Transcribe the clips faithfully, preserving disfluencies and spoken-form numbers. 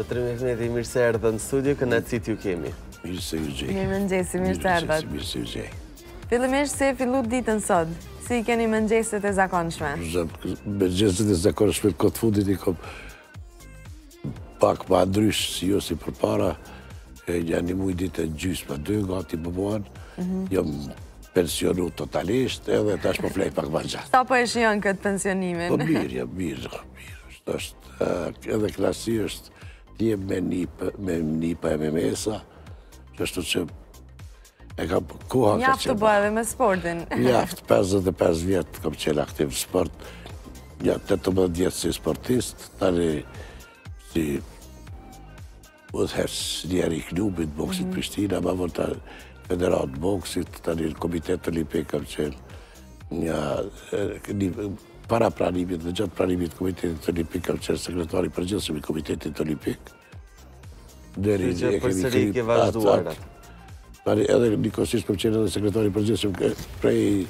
Zotëri Mehmeti, mirë se erdhe në studio, kënaqësi t'ju kemi. Mirë se ju gjej. Mirë mëngjesi, mirë se erdhët. Mirë se ju gjej. Fillimisht se fillu ditën sot, si i keni mëngjeset e zakonshme? Mëngjeset e zakonshme këtë fundit i kom pak ma ndrysh si jo si përpara, një një muj ditë e gjysë më dy, gati më muan, jam pensionu totalisht, edhe tash po flej pak ma gjatë. Sa po e shion këtë pensionimin? Po mirë, jam mirë, mirë, është edhe klasi është t'jem me nipa e me mesa, qështu që e kam koha ka qenë. Njaftë të bëhe edhe me sportin. Njaftë, pesëdhjetë e pesë vjetë kam qenë aktiv në sport, ja tetëmbëdhjetë vjetë si sportist, tani si udhëhes njerë i klubit boksit Prishtina, ma vërë të federatë boksit, tani në komitet olimpik kam qenë një para pranimit dhe gjatë pranimit komitetit olimpik kam qenë sekretari përgjithshëm i komitetit olimpik. Deri që përsëri ke vazhduar atë. Edhe nikosisht kam qenë edhe sekretari përgjithshëm prej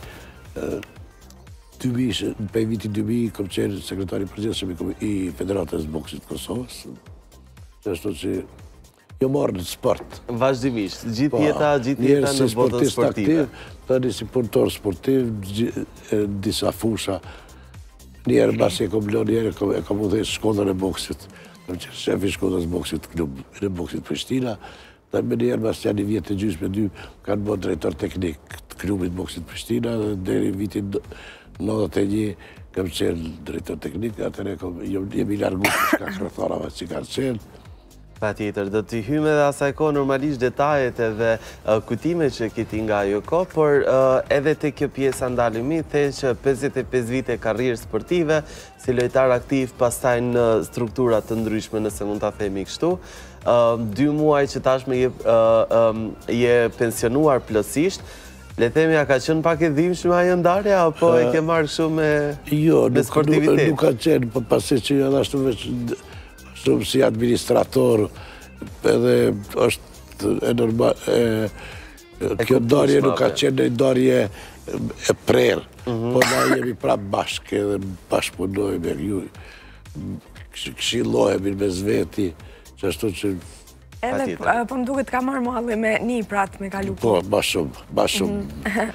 prej viti dy mijë kam qenë sekretari përgjithshëm i Federatës boksit Kosovës. Ashtu që jo marrë në sport. Vazhdimisht, gjithë jeta, gjithë jeta në botën sportive. Tani si punëtor sportiv, disa fusha. Njerë basi e kom lo, njerë e kom u dhejë shkodër e boksit. Kam qenë shefi shkodës boksit klub, në boksit Prishtina. Dhe me njerë basi janë një vjetë të gjysë me dy, kanë bërë drejtor teknik të klubit boksit Prishtina, dhe deri vitin nëntëdhjetë e një kam qenë drejtor teknik, atër e jemi largu për shka kërëtharave që kanë qenë. Pa tjetër, do t'i hyme dhe asaj ko normalisht detajet edhe kujtime që kiti nga ajo ko, por edhe të kjo pjesa ndalimi, the që pesëdhjetë e pesë vite karrierë sportive, si lojtar aktiv, pastaj në strukturat të ndryshme, nëse mund t'a themi kështu. Dy muaj që tashme je pensionuar plotësisht, le themi, a ka qenë pak e dhimbshme ajo ndarja, apo e ke marrë kështu me sportivitet? Jo, nuk ka qenë, po pasi që edhe ashtu veç shumë si administrator, edhe është e normal, kjo ndarje nuk ka qenë e ndarje e prerë, po na jemi prapë bashkë edhe bashkëpunojme, ju këshillohemi me zveti, që ashtu që... Edhe, po më duket ka marrë malli me një pratë me kalu. Po, ma shumë, ma shumë.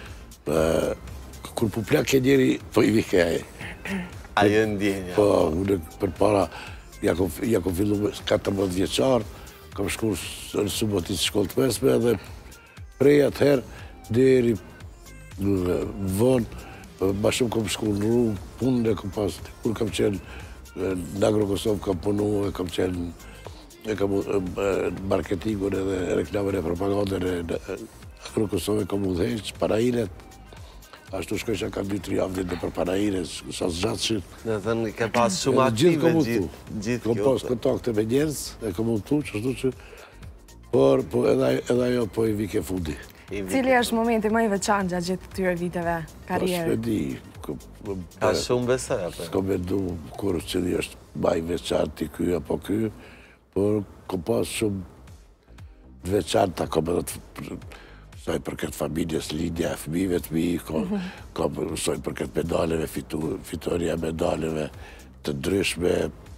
Kur po plak e njeri, po i vike aje. Ajo ndjenja. Po, unë për para, ja kom fillu me katërmbëdhjetë vjeçar, kam shku në subotit shkollë të mesme, dhe prej atëherë, deri në vonë, ma shumë kam shku në rrugë, punën e kam pas, kur kam qenë në Agro-Kosovë, kam punu, e kam qenë e kam marketingun edhe reklamën e propagandën e Agro-Kosovë, kam u dheqë, parajinet, ashtu shkojshë ka dy tri javë dhe për parajinet, sa zgjatëshin. Në thënë, ke pas shumë aktive gjithë kjo. Kam pas kontakte me njerëz, e kam u tu, që ashtu që, por edhe ajo po i vike fundi. Cili është momenti më i veçantë gjatë gjithë këtyre viteve karrierë? Po s'me di. Ka shumë besoj, apë? S'ko me du kur që di është më i veçantë i ky apo ky, por kam pas shumë veçanta, kam edhe të soj për këtë familjes, lidja e fëmijëve të mi, kam soj për këtë medaleve, fitoria medaleve të ndryshme.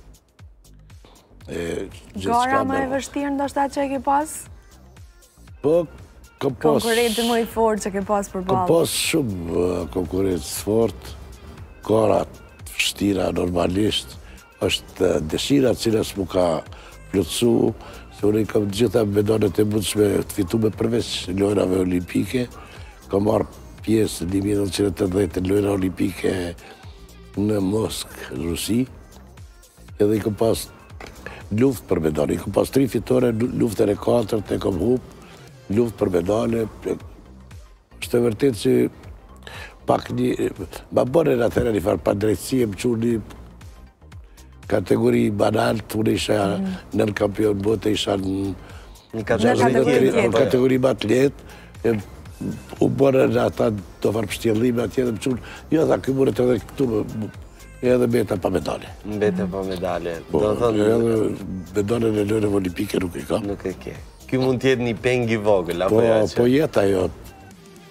Gara më e vështirë ndoshta që e ke pas? Po, kam pas... Konkurrenti më i fortë që ke pas për balë? Kam pas shumë konkurrencë fort, gara të vështira normalisht, është dëshira cilës mu ka plotësu, se unë i kam gjitha medalet e mundshme të fitu me përveç lojrave olimpike, kam marrë pjesë në një mijë nëntëqind e tetëdhjetë në lojra olimpike në Moskë, në Rusi, edhe i kam pas luft për medale, i kam pas tri fitore, luftën e katërt e kam hup, luft për medale, është e vërtet që pak një, ma bërë në atëherë një farë pa drejtësie, më qurë një kategori banalt, unë isha nën kampion bote, isha në kategori ma të letë, u bërë në ata të farë pështjellime atje dhe më qurë, jo dha këmurët edhe këtu, edhe beta pa medale. Beta pa medale. Edhe medale në lojrave olimpike nuk e ka. Nuk e ke. Ky mund t'jetë një peng i vogël, apo ja që? Po jetë ajo,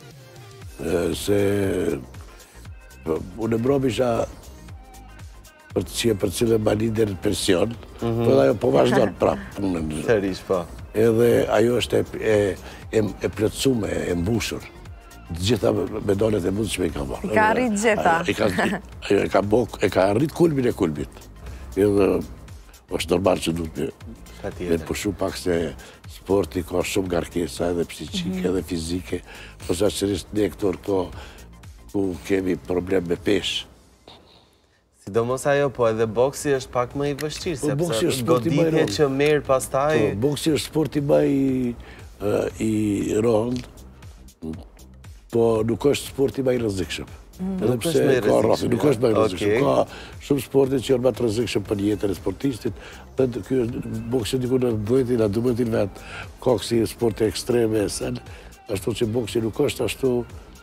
se unë e mbromi isha për të qenë për cilën mani dhe në pension, po dhe ajo po vazhdojnë prapë punën. Sërish, po. Edhe ajo është e plotësume, e mbushur. Gjitha medaljet e mundshme i ka marrë. Ka arrit gjitha. E ka arrit kulmin e kulmit. Edhe është normal që duhet me pushu pak se sporti ka shumë ngarkesa edhe psikike edhe fizike, po zaçërisht ne këto këto ku kemi problem me peshë. Sidomos ajo, po edhe boksi është pak më i vështirë, boksi është sepse sporti më i goditje rëndë. që merr pastaj. Po, boksi është sporti më i i rëndë, po nuk është sporti më i rrezikshëm. Edhe Nuk pse është më i ka rrafë, rrezikshëm, nuk është më i ja. rrezikshëm. Okej. Ka shumë sporte që janë më të rrezikshëm për jetën e sportistit. Dhe ky është boksi diku në dhjetin a dymbëdhjetin vet. Ka si sporte ekstreme, sen, ashtu që boksi nuk është ashtu.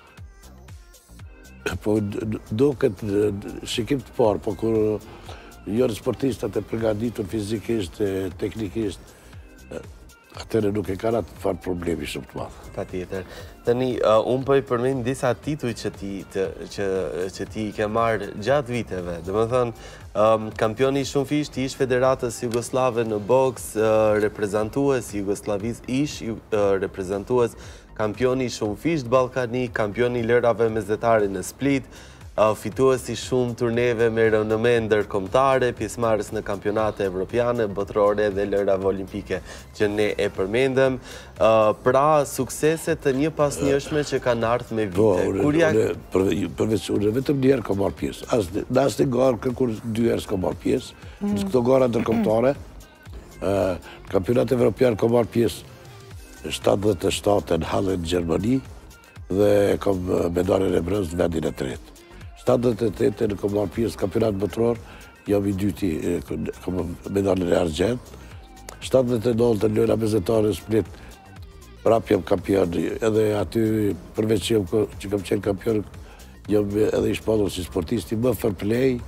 Po duket shikim të parë, po kur janë sportistat e përgatitur fizikisht, e teknikisht, atëre nuk e kanë atë farë problemi shumë të madh. Patjetër. Tani, unë po i përmend disa tituj që ti që që ti i ke marrë gjatë viteve. Domethënë, kampioni shumë fisht, ish Federatës Jugoslave në boks, reprezentues Jugosllavisë, ish reprezentues kampioni shumë fisht ballkanik, kampioni lërave mesdhetare në Split, fituesi shumë turneve me renomen ndërkombëtare, pjesëmarrës në kampionate evropiane, botërore dhe lërave olimpike që ne e përmendëm. Pra, suksese të një pas njëshme që kanë ardhur me vite. Përveç unë vetëm një herë kam marrë pjesë. Në asnjë garë kur dy herë s'kam marrë pjesë. Në këto gara ndërkombëtare, kampionat evropian kam marrë pjesë shtatëdhjetë e shtatë në Halle në Gjermani dhe kam medaljen e bronzë në vendin e tretë. shtatëdhjetë e tetë në kam marrë pjesë kampionat botëror, jam i dyti, kam medaljen e argjend. shtatëdhjetë e nëntë në lojra mesdhetare në Split, prap jam kampion, edhe aty përveç që kam qenë kampion, jam edhe i shpatur si sportisti më fair play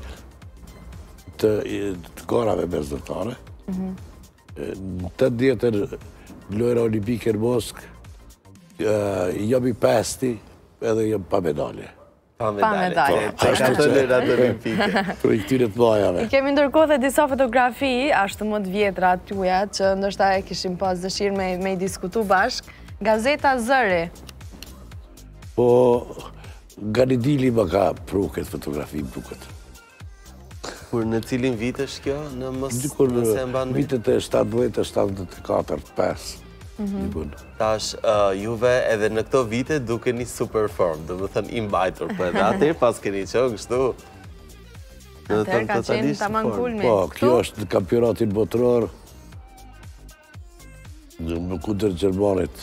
të garave mesdhetare. Në tetëdhjetën lojra olimpike në Moskë, jam i pesti edhe jam pa medalje. Pa Pa medalje. Tek ato lojrat olimpike. Për i këtyre të mëdhajave. I kemi ndërkohë dhe disa fotografi, ashtu më të vjetra tuja, që ndoshta e kishim pas dëshirë me, me i diskutu bashk. Gazeta Zëri. Po, nga një dili më ka pru këtë fotografi më duket. Kur në cilin vit është kjo? Në mos Dikur nëse e mban mend? vitet e shtatëdhjetë, shtatëdhjetë e katër, pesë. Dikun. Tash, juve edhe në këto vite dukeni super form, do më thënë i mbajtur, po edhe atër pas keni qenë kështu. Atër ka qenë tamam kulmi. Po, kjo është në kampionatin botëror, në kundër Gjermanit.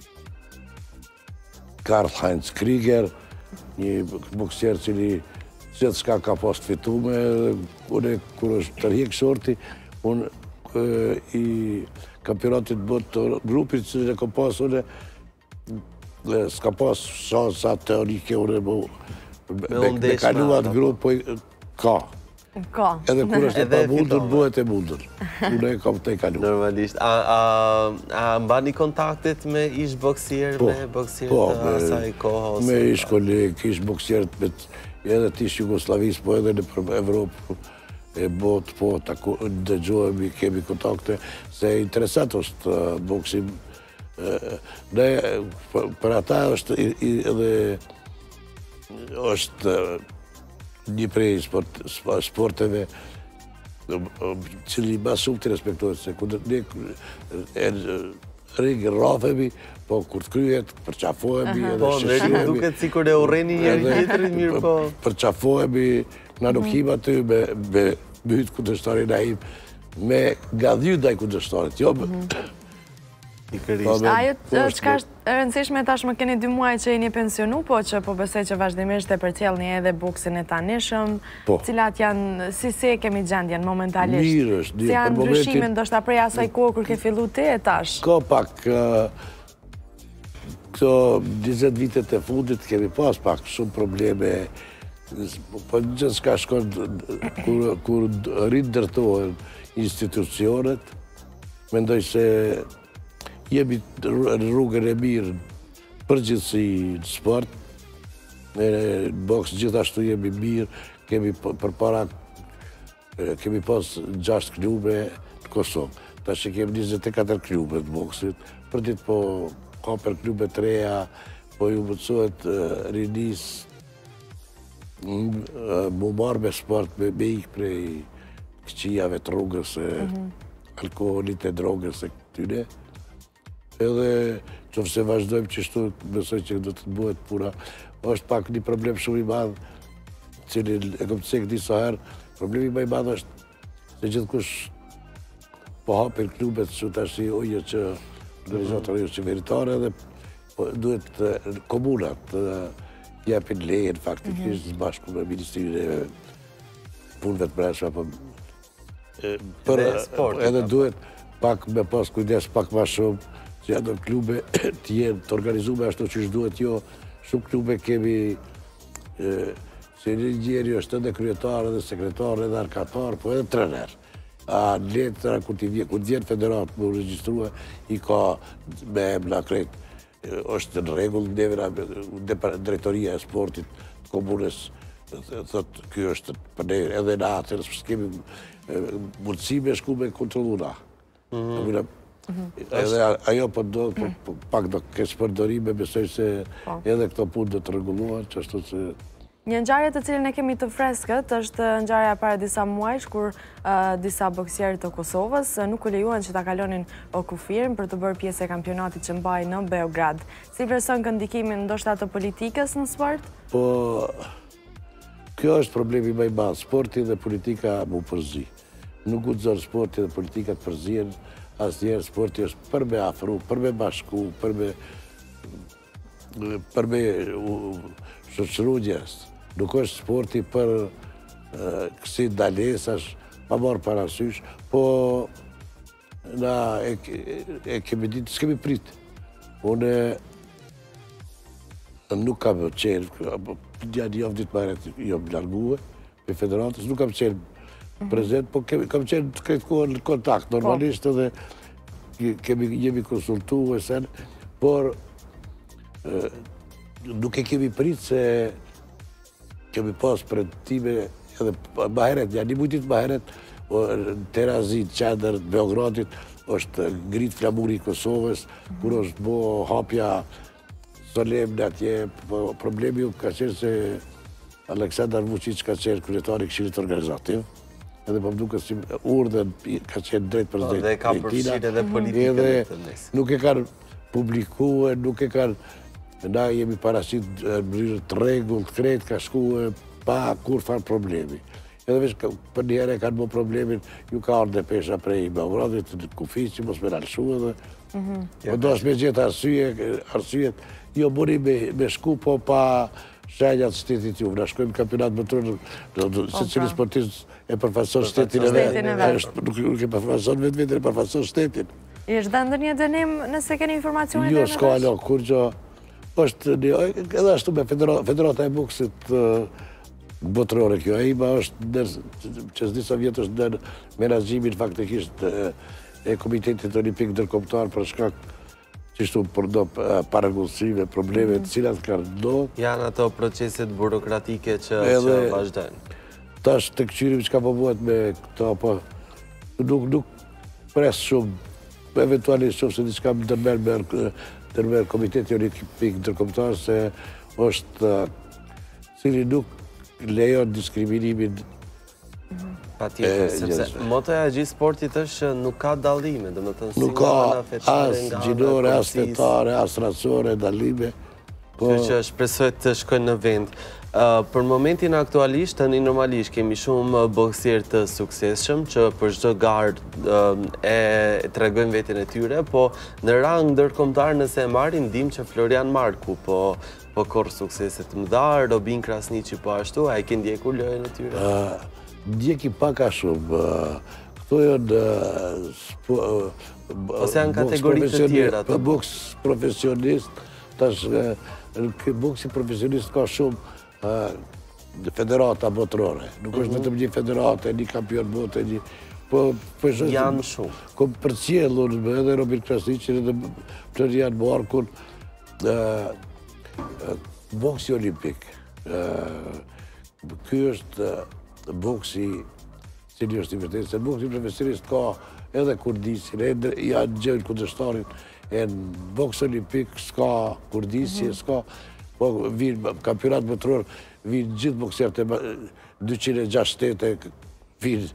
Karl-Heinz Krieger, një boksier cili gjithë shka ka pas të fitume, unë kur është tërhik shorti, unë i kampionatit botë grupit që në kom pas, unë s'ka pas shansa teorike, unë me kaluat grup, po ka. Ka. Edhe kur është e pa mundur, bëhet e mundur. Unë e kam të e kaluat. Normalisht. A mbani kontaktet me ish boksier, me boksier të asaj kohë? Me ish kolegë, ish boksier edhe të ish Jugoslavisë, po edhe në Evropë, e botë, po, dëgjohemi, kemi kontakte, se interesant është boksim. Ne, për ata është edhe, është një prej sporteve cili ma shumë të respektohet, se kundër ne ringë rrafemi, po kur të kryet, përqafohemi edhe sheshihemi. Po, duket si kur e urreni njëri tjetrin, mirë po. Përqafohemi, na nuk him aty me mytë kundërshtarin a him, me gadhju ndaj kundërshtarit. Jo, Ajo çka është e rëndësishme tashmë keni dy muaj që jeni pensionu, po që po besoj që vazhdimisht e përcjellni edhe boksin e tanishëm, cilat janë, si se kemi gjendjen momentalisht? Mirë është. Si janë ndryshime ndoshta prej asaj kohë kur ke fillu ti e tash? Ka pak, këto njëzet vitet e fundit kemi pas pak shumë probleme, po gjithë shka shkon, kur rritë dërtohen institucionet, mendoj se jemi në rrugën e mirë përgjithësi në sport, në boks gjithashtu jemi mirë, kemi përpara kemi pas gjasht klube në Kosovë. Tash që kemi njëzet e katër klube të boksit, për ditë po ka për klube të reja, po ju mësohet rinis mu marrë me sport, me me ikë prej këqijave të rrugës, alkoholit e drogës e këtyne. Edhe qofë se vazhdojmë që shtu, besoj që do të bëhet pura, është pak një problem shumë i madhë, cilin e kom të sekë disa herë, problemi më i madhë është se gjithë kush po hapin klubet që të ashtë i oje që organizatorë jo qeveritare dhe duhet komunat të jepin lejen faktikisht bashku me Ministrinë e Punëve të Brendshme. Edhe duhet pak me pas kujdes pak ma shumë që janë klube të jenë të organizume ashtu që duhet jo. Shumë klube kemi se një njeri është edhe kryetar, edhe sekretar, edhe arkatar, po edhe trener. A letra, kur të vjen federat më registrua, i ka me emna krejt. është në regull neve drejtoria e sportit të komunës, thot, kjo është për ne edhe në atër, s'kemi mundësi me shku me kontrolu na. Edhe ajo për do, pak do kesh përdorime, besoj se edhe këto punë do të rregullohen, që ashtu se... Një ngjarje të cilën e kemi të freskët është ngjarja para disa muajsh kur disa boksierë të Kosovës nuk u lejuan që ta kalonin kufirën për të bërë pjesë e kampionatit që mbaj në Beograd. Si vlerëson këndikimin ndoshta të politikës në sport? Po, kjo është problemi më i madh. Sporti dhe politika mu përzi. Nuk guxon sporti dhe politika të përzihen, asnjëherë sporti është për me afru, për me bashku, për me për me shoqëru njerëz. Nuk është sporti për kësi dalesash, pa marrë parasysh, po na e kemi ditë, s'kemi prit. Unë nuk kam qenë, një javë ditë marret jam largue, me federatës, nuk kam qenë prezent, po kam qenë të këtë kohë në kontakt, normalisht edhe jemi konsultu e sen, por nuk e kemi prit se kemi pas përëntime edhe maheret, një një mujtit maheret, në Terazit, Qendër, Beogradit, është ngrit flamuri i Kosovës, kur është bo hapja solemne atje, problemi ju ka qenë se Aleksandar Vučić ka qenë kryetari i Këshillit Organizativ, edhe po më duket si urdhën ka qenë drejt për drejt. Dhe ka përfshirë edhe politikën e të mes. Nuk e kanë publikuar, nuk e kanë... Na jemi parasit në mënyrë të rregull, të krejt, ka shku pa kur farë problemi. Edhe veç për njëherë e kanë bo problemin, ju ka ardhë dhe pesha prej Beogradit, në Kufic, që mos me nalëshu edhe. Po do është me gjithë arsyet, jo mëri me shku, po pa shenjat shtetit ju. Na shkojmë kampionat më tërë, se cili sportist e përfason shtetin e vetë. Nuk e përfason vetë vetë, e përfason shtetin. I është dhe ndër një dënim nëse keni informacionet e në Jo, s'ka alo, kur gjo... është një, edhe ashtu me federata e boksit botërore kjo, e ima është që disa vjetë është në menaxhimin faktikisht e Komitetit Olimpik Ndërkombëtar për shkak qishtu për do paragullësive, probleme të cilat kanë do. Janë ato proceset burokratike që vazhdojnë. Tash të këqyrim që ka përbohet me këto, po nuk pres shumë, eventualisht shumë se diçka më dërmer me tërmer Komiteti Olimpik Ndërkombëtar se është cili nuk lejon diskriminimin. Pa tjetër, sepse motoja e gjithë sportit është që nuk ka dallime, dhe më të nësi nuk ka as gjinore, as fetare, as racore, dallime. Që që shpresoj të shkojnë në vend. Për momentin aktualisht, tani normalisht kemi shumë boksierë të suksesshëm që për çdo garë e tregojnë veten e tyre, po në rang ndërkombëtar nëse e marrin ndim që Florian Marku po po korr suksese të mëdha, Robin Krasniqi po ashtu, a e ke ndjekur lojën e tyre? Ndjeki pak a shumë. Këto janë ose janë kategori të tjera. Boks profesionist, tash boksi profesionist ka shumë federata botërore. Nuk është vetëm një federata, një kampion bote, një... Janë shumë. Kom për cjellur edhe Robin Krasniqin edhe Florian Markun, boksi olimpik. Ky është boksi cili është i vërtetë, se boksi profesionist ka edhe kurdisin, edhe ja gjëjnë kundërshtarin, e në boks olimpik s'ka kurdisje, s'ka, po vinë kampionat botëror, vinë gjithë bokserët e dyqind e gjashtë shtete, vinë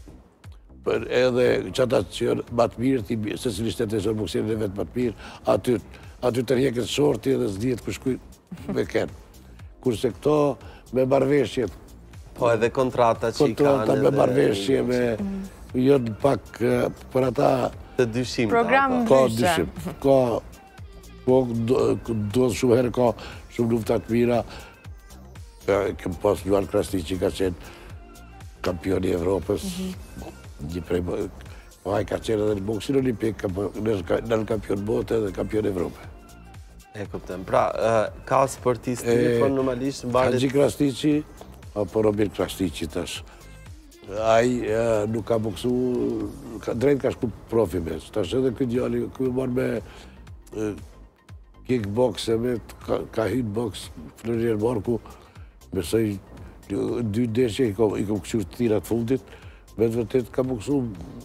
edhe qëta që janë matë mirë, se cili shtete që janë bokserin e vetë matë mirë, aty të rjekët shorti edhe s'dijet kushkuj me kenë. Kurse këto me marveshje, po edhe kontrata që i kanë. Kontrata me marveshje, me jënë pak për ata... Të dyshim. Program Ka ndryshe. dyshim. Ka, po do shumë herë ka shumë luftat mira. Kem pas Luan Krasni që ka qenë kampioni i Evropës. Një prej, po ai ka qenë edhe në boksin olimpik, në kampion bote dhe kampion Evropë. E kuptem. Pra, ka sportistë po normalisht mbalet... Hadxhi Krasniqi, apo Robin Krasniqi tash. Ai nuk ka boksu, drejt ka shku profi me. Tash edhe këtë djali, këtë marrë me kickbox, me ka hynë boks, Florian Marku, besoj dy deshe i kom këshur të tirat fundit, me të vërtet ka boksu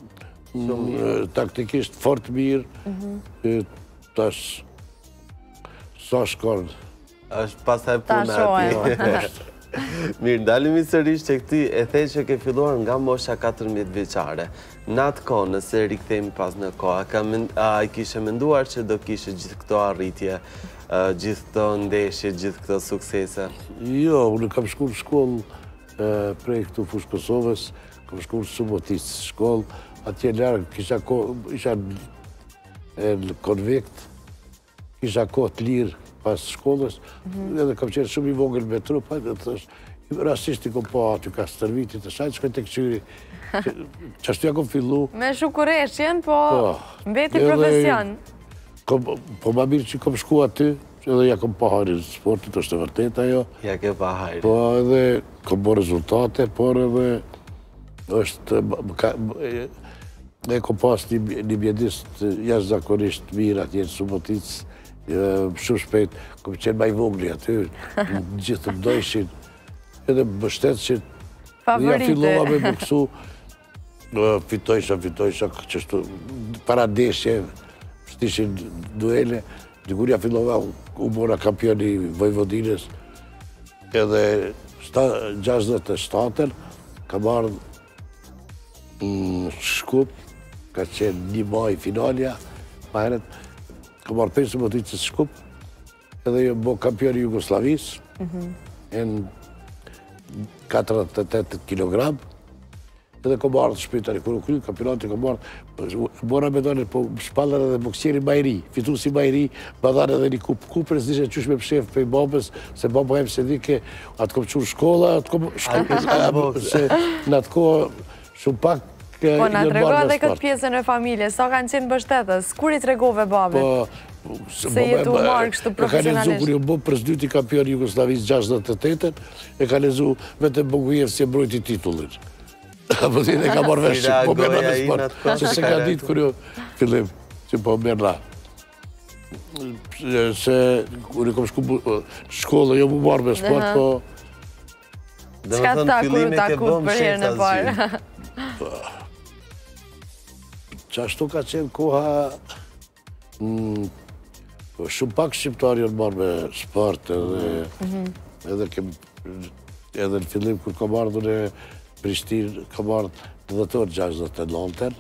taktikisht fort mirë, tash sa shkon. Është pasaj puna ati. Mirë, ndalimi sërish që këti e thej që ke filluar nga mosha katërmbëdhjetë vjeçare. Në atë kohë, nëse rikthejmë pas në kohë, a i kishe menduar që do kishe gjithë këto arritje, gjithë këto ndeshje, gjithë këto suksese? Jo, unë kam shku në shkollë prej këtu fushë Kosovës, kam shku në Suboticë shkollë, atje largë, kisha kohë, isha në konvekt, kisha kohë të lirë pas shkollës, edhe kam qenë shumë i vogël me trup, rastisht i kom po aty ka stërvitit të shajtë, shkojnë të këqyri, që ashtu ja kom fillu. Me shukureshjen, po mbeti profesion. Po ma mirë që kom shku aty, edhe ja kom pa hajri sportit, është e vërtet ajo. Ja ke pa hajri. Po edhe kom bo rezultate, por edhe është, e kom pas një mjedist jashtë zakonisht mirë atje në Suboticë, shumë shpejt, kom qenë maj vogli aty, gjithë të mdojshin, edhe më shtetë që ja fillova me boksu, fitojsha, fitojsha, qështu, para deshje, shtishin duele, dikur ja fillova, u mora kampioni Vojvodinës, edhe gjashtëdhjetë e shtatën, kam ardhë në Shkup, ka qenë një maj finalja, ma heret, kam marrë pesë Suboticës Shkup, edhe jo bo kampioni Jugoslavisë, në katërdhjetë e tetë kilogram, edhe kam marrë të shpitari, kërë u kry, kampionati kam marrë, mora me done, po shpallër edhe boksieri Majri, fitu si Majri, ma dhanë edhe një kupë, kupërës dishe qysh me pëshef për i babës, se baba em se dike, atë kom qurë shkolla, atë kom shkolla, se në atë kohë shumë pak, po nga tregova dhe këtë pjesën e familje, sa kanë qenë bështetës, kur i tregove babe? Se jetu marrë kështu profesionalisht? E ka lezu, kur ju bo presdyti kampion Jugoslavisë gjashtëdhjetë e tetën, e ka lezu vetëm Bogujev si e mbrojti titullin. Apo ti e ka marrë vesh që po mërna me sport, që se ka ditë kur ju fillim, që po mërna. Se kur i kom shku shkollë, jo mu marrë me sport, po... Qka ta kur ta kur për herën e parë? Që ashtu ka qenë koha, shumë pak shqiptarë janë marrë me sport, edhe në fillim kër kam ardhur e Prishtinë, kam ardhur të dhëtor gjashtëdhjetë e nëntën,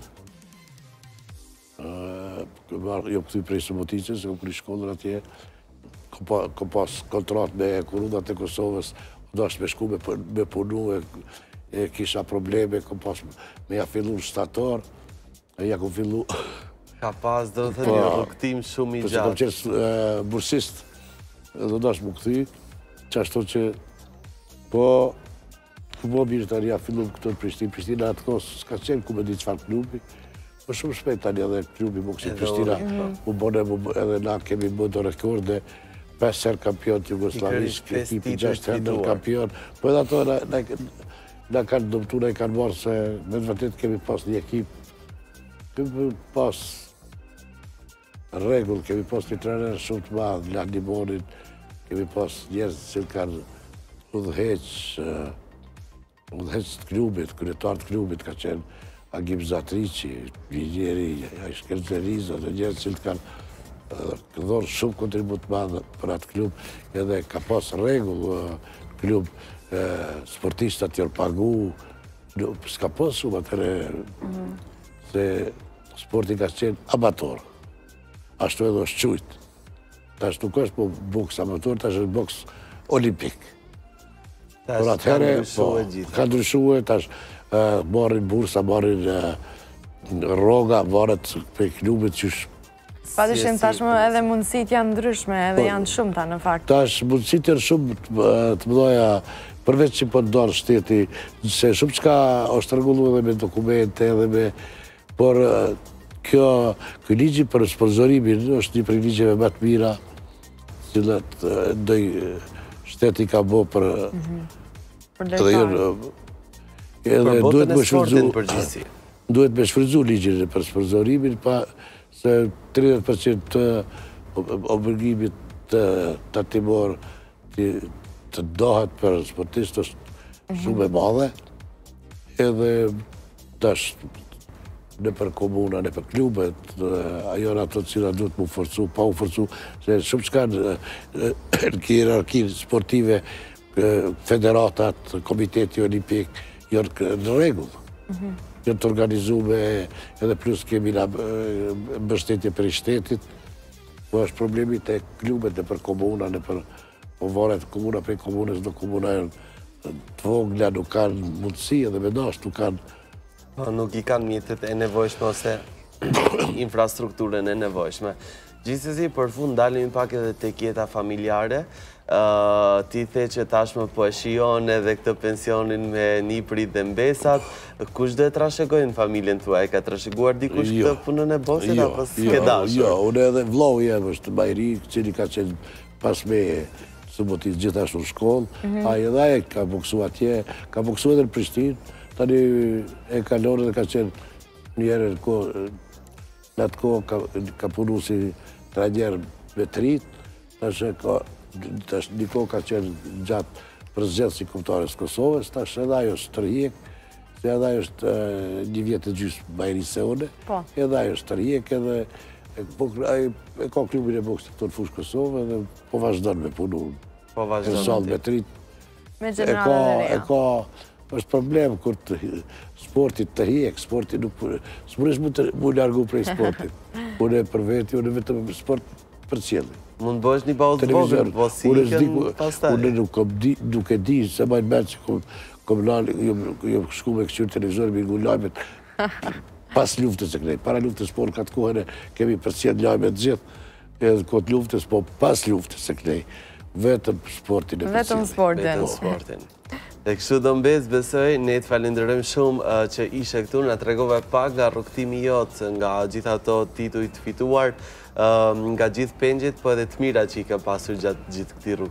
jo këthy prej Suboticës, kam kry shkollër atje, kam pas kontrat me Kurundat e Kosovës, dash me shku me punu, e kisha probleme, kam pas me ja fillu në shtator, e ja kom fillu... Ka pas, do të thënë, një rukëtim shumë i gjatë. Përse kam qenë bursist, edhe dash më këthy, që ashtu që, po, ku më mirë tani ja fillu këtë në Prishtinë, Prishtina atë kohë s'ka qenë ku me di qëfar klubi, po shumë shpejt tani edhe klubi Boksi Prishtina, u bone, edhe na kemi bëndo rekorde, pesë herë kampion të Jugoslavisë, ekipi gjashtë herë kampion, po edhe ato na kanë dëmtu, na i kanë marrë se me të vërtet kemi pas një ekip, kemi pas regull, kemi pas një trener shumë të madhë, Lan Limonin, kemi pas njerëz që kanë udhëheq, udhëheqës të klubit, kryetar të klubit ka qenë Agim Zatrici, Gjeri, Shkelzerizo, dhe njerë cilë kanë dhorë shumë kontribut madhe për atë klub, edhe ka pas regull klub, sportistat jërë pagu, s'ka pas shumë atëre, se sporti ka qenë amator, ashtu edhe është qujtë. Tash nuk është po boks amator, tash është boks olimpik. Por atëhere, ka ndryshuar, tash marrin bursa, marrin rroga, marret për klubit qysh. Padyshim tashmë edhe mundësit janë ndryshme, edhe janë shumëta në fakt. Tash mundësit janë shumë të mëdha, përveç që po ndonë shteti, se shumë çka është rregulluar edhe me dokumente, edhe me... Por kjo, ky ligji për sponzorimin është një prej ligjeve më të mira, cilat ndoj shteti ka bo për... Për lojtarë. Për botën e sportin përgjithësi. Duhet me shfrytzu ligjin për sponzorimin, pa se tridhjetë përqind të obligimit të tatimor të dohet për sportist është shumë e madhe, edhe tash në për komuna, në për klubet, ajo në ato cila duhet mu forcu, pa u forcu, se shumë qka në hierarkinë sportive, federatat, komiteti olimpik, jërë në regullë. Jërë të organizume, edhe plus kemi në mbështetje për i shtetit, po është problemi të klubet në për komuna, në për varet komuna për komunës, në komuna të vogla, nuk kanë mundësi, edhe me dash, nuk kanë nuk i kanë mjetet e nevojshme ose infrastrukturën e nevojshme. Gjithsesi, për fund, dalim pak edhe të kjeta familjare. Ti the që tashmë po e shijon edhe këtë pensionin me niprit dhe mbesat. Kush dhe trashëgojnë familjen tuaj? Ka trashëguar dikush këtë punën e bosit, apo s'ke dashur? Jo, unë edhe vllau jem është Bajri, cili ka qenë pas me subotit gjithashtu në shkollë. Ai edhe ai ka boksu atje, ka boksu edhe në Prishtinë. Tani e kalonë dhe ka qenë njerë në atë kohë ka punu si trajner me trit, tash një kohë ka qenë gjatë prezident si kumtarës Kosovës, tash edhe ajo është tërhjek, se edhe ajo është një vjetë e gjysë Bajri se une, edhe ajo është tërhjek, edhe e ka klubin e boksit të në fushë Kosovë, edhe po vazhdojnë me punu në salë me trit. Me gjenerale dhe reja. është problem kur sportit të hjek, sportit nuk... Së mënesh mu largu prej sportit. Unë e për veti, unë e vetëm sport për cjellë. Mund bësh një pauzë vogël, po si ikën pastaj. Unë nuk e di, se majnë mërë që kom nalë, jo shku me këqyrë televizori, me ngu lajmet pas luftës e kënej. Para luftës, por në katë kohën e kemi për cjellë lajmet gjithë, edhe këtë luftës, po pas luftës e kënej. Vetëm sportin e për Vetëm sportin. Vetëm sportin. Dhe kështu do mbes, besoj, ne të falenderojmë shumë që ishe këtu, nga tregove pak nga rrugtimi jotë, nga gjitha ato tituj të fituar, nga gjithë pengjet, po edhe të mira që i ka pasur gjatë gjithë këti rrugtimi.